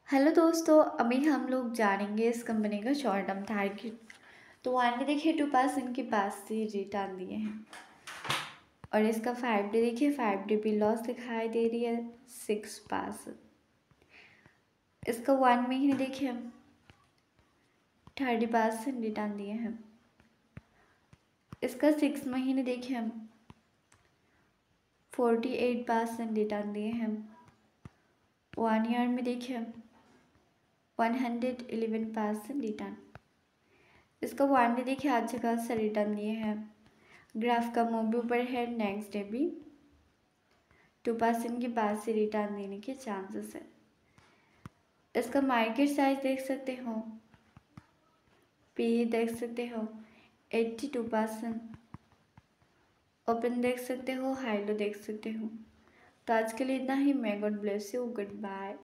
Hello दोस्तों, अभी हम लोग जानेंगे इस कंपनी का शॉर्ट टर्म टारगेट। तो वन डे देखिए 2% के पास से रिटर्न दिए हैं और इसका 5 डे देखिए 5 डे भी लॉस दिखाई दे रही है 6%। इसका 1 महीने देखिए हम 30% रिटर्न दिए हैं। इसका 6 महीने देखिए हम 48% रिटर्न दिए हैं। 1 ईयर में देखिए हम 111% रिटर्न। इसका 1 डे देखिए अच्छा खासा रिटर्न दिए हैं। ग्राफ का मूव भी ऊपर है, नेक्स्ट डे भी 2% के बाद से रिटर्न देने के चांसेस है। इसका मार्केट साइज देख सकते हो, पी देख सकते हो 82%, ओपन देख सकते हो, हाई लो देख सकते हो। तो आज के लिए इतना ही। मैं God bless you, good bye.